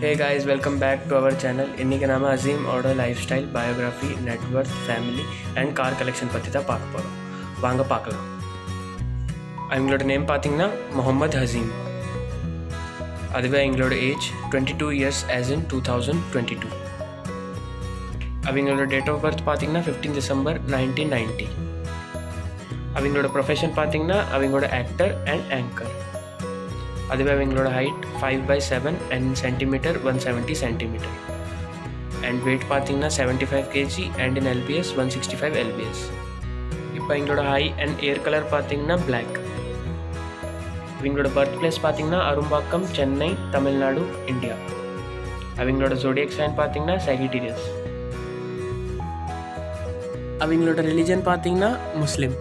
Hey guys, welcome back to our channel. இன்னைக்கு நாம Azeem ஓட lifestyle, biography, net worth, family and car collection பற்றி தான் பார்க்க போகிறோம். வாங்க பார்க்கலாம். அவங்களோட நேம் பார்த்தீங்கன்னா முகமது அசீம். அதுவே அவங்களோட ஏஜ் 22 years as in 2022. அவங்களோட டேட் ஆஃப் பர்த் பார்த்தீங்கன்னா 15 December 1990. அவங்களோட ப்ரொஃபஷன் பார்த்தீங்கன்னா அவங்களோட ஆக்டர் அண்ட் ஆங்கர். அதுவே அவங்களோட height 5'7" and centimetre 170 cm and weight பார்த்தீங்கன்னா 75 kg and in LBS 165 LBS. இப்போ அவங்களோட ஹை அண்ட் ஏர் கலர் பார்த்தீங்கன்னா பிளாக். அவங்களோட பர்த் பிளேஸ் பார்த்தீங்கன்னா அரும்பாக்கம், சென்னை, தமிழ்நாடு, இந்தியா. அவங்களோட ஜோடியக் சைன் பார்த்தீங்கன்னா சைகிட்டீரியஸ். அவங்களோட ரிலிஜன் பார்த்தீங்கன்னா முஸ்லீம்.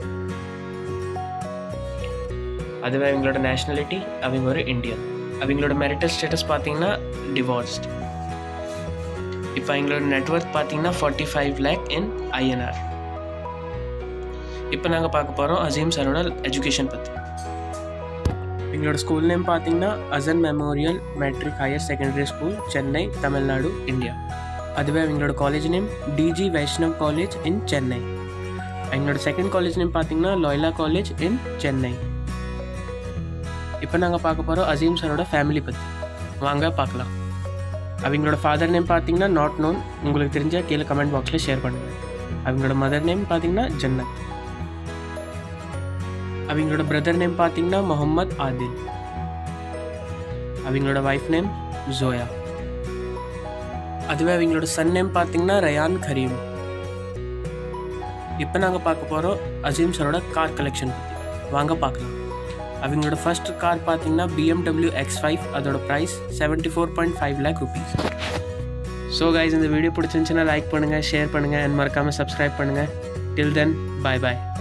அதுவே அவங்களோட நேஷ்னாலிட்டி அவங்க ஒரு இந்தியன். அவங்களோட மேரிட்டல் ஸ்டேட்டஸ் பார்த்தீங்கன்னா டிவோர்ஸ்ட். இப்போ அவங்களோட நெட்வொர்க் பார்த்தீங்கன்னா 45 lakh in INR. இப்போ நாங்கள் பார்க்க போகிறோம் அசீம் சாரோட எஜுகேஷன் பற்றி. எங்களோட ஸ்கூல் நேம் பார்த்தீங்கன்னா Asan memorial matric higher secondary school, Chennai, Tamil Nadu, India. அதுவே அவங்களோட college name DG Vaishnav college in Chennai. அவங்களோட செகண்ட் காலேஜ் நேம் பார்த்தீங்கன்னா லோயலா காலேஜ் இன் சென்னை. இப்போ நாங்கள் பார்க்க போகிறோம் அசீம் சாரோட ஃபேமிலி பற்றி. வாங்க பார்க்கலாம். அவங்களோட ஃபாதர் நேம் பார்த்தீங்கன்னா நாட் நோன். உங்களுக்கு தெரிஞ்ச கீழே கமெண்ட் பாக்ஸில் ஷேர் பண்ணுங்கள். அவங்களோட மதர் நேம் பார்த்தீங்கன்னா ஜன்னத். அவங்களோட பிரதர் நேம் பார்த்தீங்கன்னா முகமது ஆதில். அவங்களோட ஒய்ஃப் நேம் ஜோயா. அதுவே அவங்களோட சன் நேம் பார்த்தீங்கன்னா ரயான் கரீம். இப்போ நாங்கள் பார்க்க போகிறோம் அசீம் சாரோட கார் கலெக்ஷன் பற்றி. வாங்க பார்க்கலாம். அவங்களோட ஃபர்ஸ்ட் கார் பார்த்தீங்கன்னா BMW X5. அதோட price 74.5 lakh rupees. So guys, இந்த வீடியோ பிடிச்சிருந்துச்சுன்னா லைக் பண்ணுங்கள், ஷேர் பண்ணுங்கள் அண்ட் மறக்காமல் சப்ஸ்கிரைப் பண்ணுங்கள். டில் தென், பை பாய்.